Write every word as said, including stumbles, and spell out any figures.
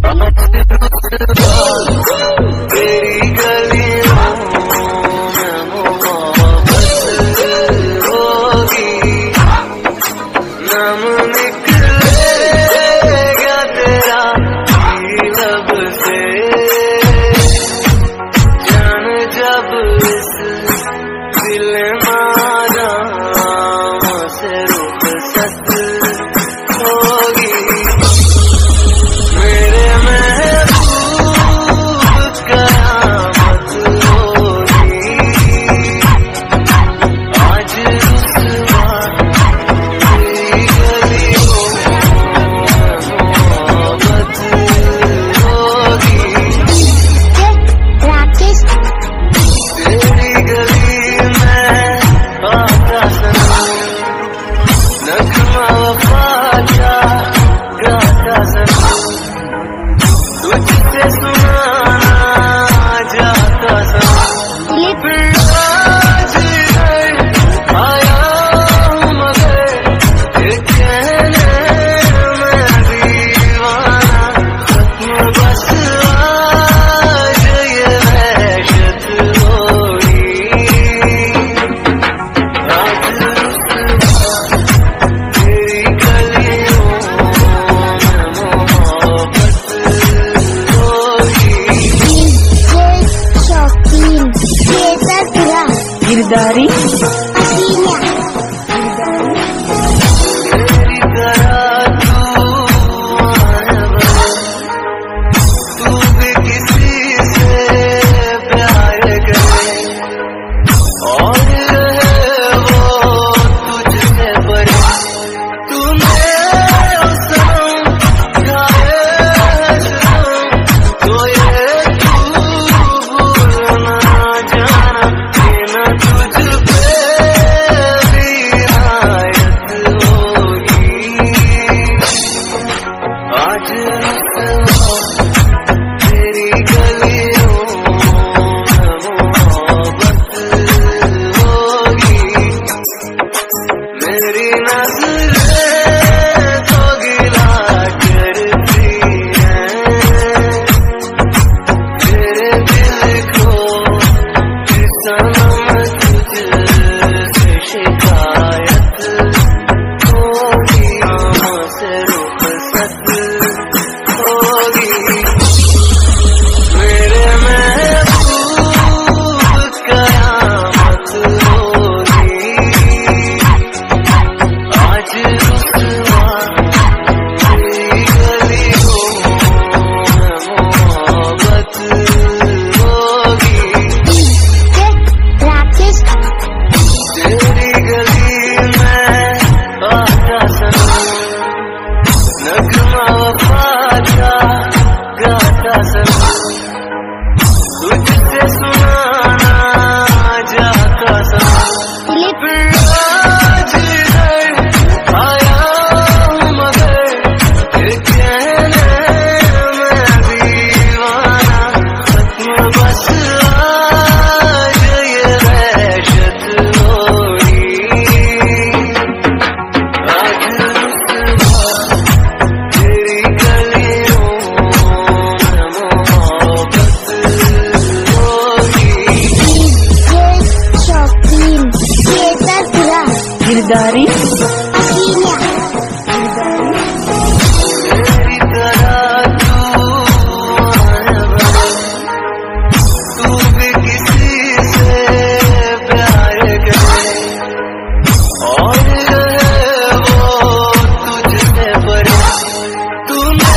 तेरी गलियों में मोहब्बत होगी, नाम निकलेगा तेरा लब से, जान जब इस दिल मारा से रुखसत होगी, मेरे महबूब कयामत होगी, आज रुसवा तेरी गलियों में मोहब्बत होगी, तेरी गली में आता सनम, नगमा वफा का गाता सनम, तुझसे सुनाना जाता सनम, फिर आज इधर आया हूँ मगर ये कहने में दीवाना, खत्म बस आज ये वहशत होगी, आज रुसवा तेरी गलियों में मोहब्बत होगी, शौकीन गिरदारी तेरी तरह तू आया, तू भी किसी से प्यार करे और रहे वो तुझसे परे, तूने सनम गाए सनम, तो ये तू भूलना जाना कि न तुझ पे भी आयत होगी, आज रुसवा तेरी गलियों में मोहब्बत होगी, मेरी नज़रें तो गिला करती हैं, तेरे दिल को सनम तुझसे शिकायत होगी, से रुखसत होगी, मेरे महबूब कयामत होगी, आज रुसवा तेरी गलियों में मोहब्बत होगी, तेरी गली में आता सनम, नगमा वफा का गाता सनम, तुझसे सुनाना जाता सनम, फिर आज इधर आया हूँ मगर ये कहने में दीवाना, खत्म बस आज ये वहशत होगी, आज रुसवा तेरी गलियों में मोहब्बत होगी, शौकीन गिरदारी तेरी तरह तू आया, तू भी किसी से प्यार करे और रहे वो तुझसे परे, तूने